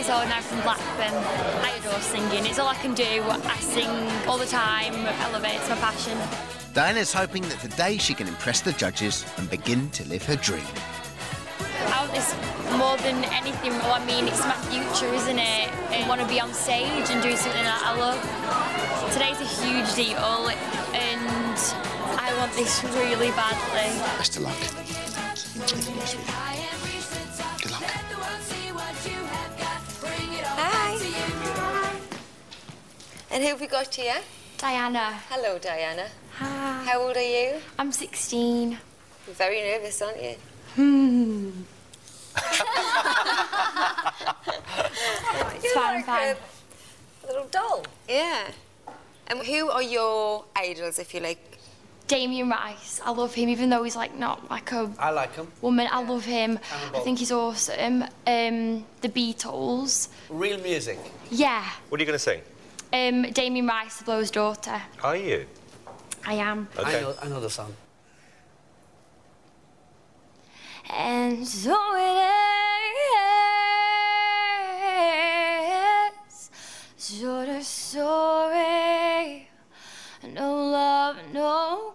So now from Blackburn, I adore singing. It's all I can do. I sing all the time. I love it. It's my passion. Diana's hoping that today she can impress the judges and begin to live her dream. I want this more than anything. Well, I mean, it's my future, isn't it? I want to be on stage and do something that I love. Today's a huge deal, and I want this really badly. Best of luck. Good luck. Hi. And who have we got here? Diana. Hello, Diana. Hi. How old are you? I'm 16. You're very nervous, aren't you? It's fine, fine. A little doll. Yeah. And who are your idols, if you like? Damien Rice. I love him, even though he's like not like a I like him. woman. I love him. I think he's awesome. The Beatles. Real music. Yeah. What are you going to sing? Damien Rice, The Blow's Daughter. Are you? I am. Okay. I know the song. And so it is, sort of story. No love, no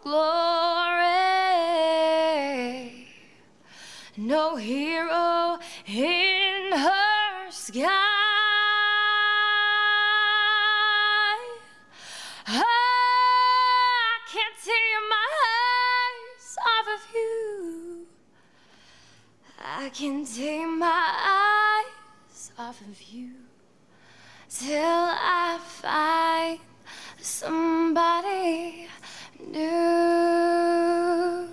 glory. No hero in her sky. I can't tear my eyes off of you. I can take my eyes off of you till I find somebody new.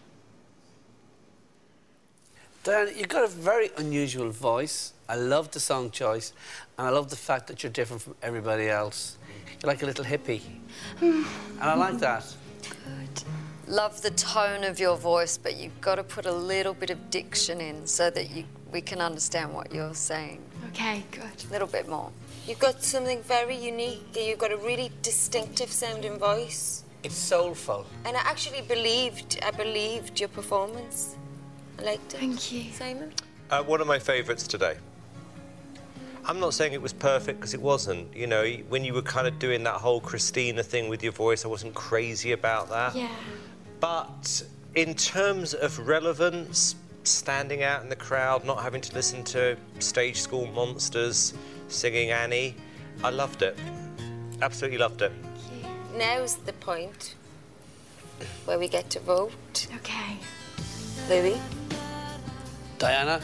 Diana, you've got a very unusual voice. I love the song choice, and I love the fact that you're different from everybody else. You're like a little hippie. And I like that. Good. Love the tone of your voice, but you've got to put a little bit of diction in so that we can understand what you're saying. Okay, good. A little bit more. You've got something very unique. You've got a really distinctive sounding voice. It's soulful. And I believed your performance. I liked it. Thank you. Simon? One of my favourites today. I'm not saying it was perfect, because it wasn't. You know, when you were kind of doing that whole Christina thing with your voice, I wasn't crazy about that. Yeah. But in terms of relevance, standing out in the crowd, not having to listen to Stage School monsters singing Annie, I loved it. Absolutely loved it. Thank you. Now's the point where we get to vote. Okay. Louis? Diana?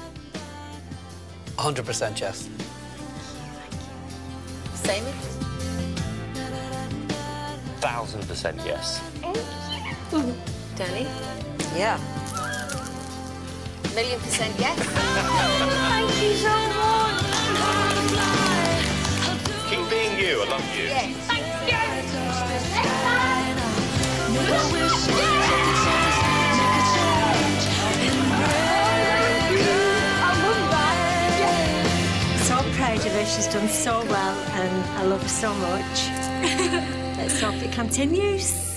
100% yes. Simon? 1000% yes. Danny? Yeah. 1,000,000% yes. Thank you so much. Keep being you, I love you. Yes. Thank you. So proud of her. She's done so well, and I love her so much. Let's hope it continues.